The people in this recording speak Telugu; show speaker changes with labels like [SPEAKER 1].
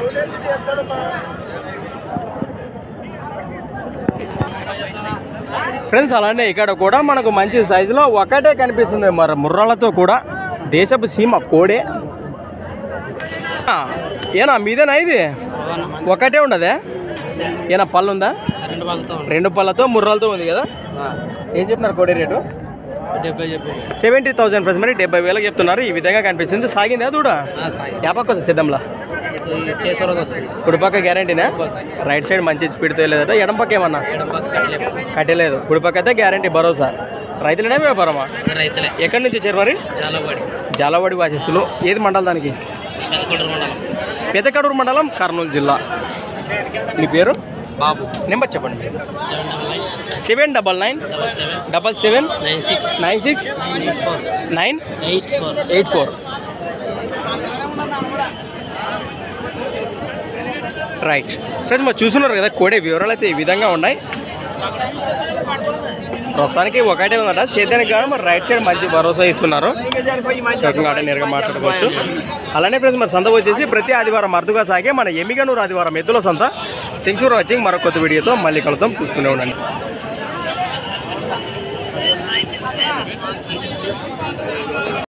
[SPEAKER 1] ఫ్రెండ్స్ అలానే ఇక్కడ కూడా మనకు మంచి సైజులో ఒకటే కనిపిస్తుంది మరి ముర్రాలతో కూడా దేశపు సీమ కోడే. ఏనా మీదేనా ఇది ఒకటే ఉండదే? ఏనా పళ్ళు ఉందా? రెండు పళ్ళతో ముర్రాలతో ఉంది కదా. ఏం చెప్తున్నారు కోడి రేటు? 70,000 ఫ్రెండ్స్. మరి 70,000 చెప్తున్నారు. ఈ విధంగా కనిపిస్తుంది. సాగిందా దూడ? యాపక్క వస్తుంది సిద్ధంలా కుడిపక్క గ్యారంటీనా? రైట్ సైడ్ మంచి స్పీడ్తో లేదట. ఎడం పక్క ఏమన్నా కట్టలేదు. కుడిపక్క అయితే గ్యారంటీ భరోసా. రైతులనే వ్యాపారమా? ఎక్కడి నుంచి వచ్చారు మరి? జాలవాడి వాసిస్తులు. ఏది మండలం దానికి? పెద్దకడూరు మండలం, కర్నూలు జిల్లా. మీ పేరు? బాబు. నెంబర్ చెప్పండి. 79977969696 రైట్ ఫ్రెండ్స్, మరి చూస్తున్నారు కదా కోడే వివరాలు అయితే ఈ విధంగా ఉన్నాయి. ప్రస్తుతానికి ఒకటే ఉందట సేద్యానికి కానీ మరి రైట్ సైడ్ మంచి భరోసా ఇస్తున్నారు. నేరుగా మాట్లాడుకోవచ్చు. అలానే ఫ్రెండ్స్ మరి సంత వచ్చేసి ప్రతి ఆదివారం అరుదుగా సాగే మన ఎమ్మిగనూరు ఆదివారం ఎద్దుల సంత. Thanks for watching. మరో కొత్త వీడియోతో మళ్ళీ కలుద్దాం. చూస్తూనే ఉండండి.